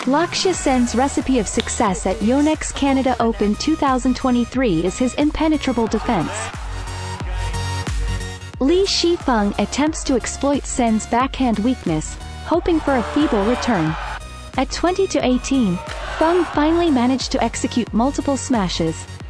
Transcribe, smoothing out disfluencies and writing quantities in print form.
Lakshya Sen's recipe of success at Yonex Canada Open 2023 is his impenetrable defense. Li Shi Feng attempts to exploit Sen's backhand weakness, hoping for a feeble return. At 20-18, Feng finally managed to execute multiple smashes,